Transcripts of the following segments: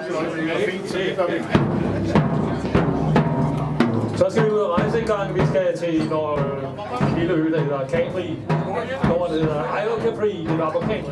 Så skal vi ud og rejse en gang. Vi skal til en lille ø, der hedder CAPRI. Hvor det hedder CAPRI. Det var på CAPRI.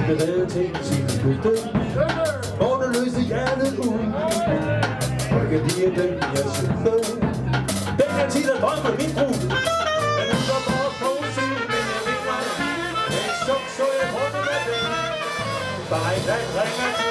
blev reddet til sin flytte. Morgen løste hjertet ud, og jeg kan lide den, jeg synes. Den her tid er drømme min brud. Men hun var bare på syn, men jeg fik mig. Jeg så jeg hånden af den. Bare en dag ringer